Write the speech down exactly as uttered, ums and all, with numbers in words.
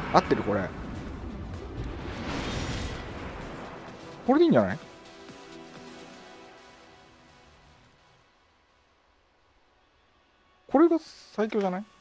合ってるこれ。これでいいんじゃない？これが最強じゃない？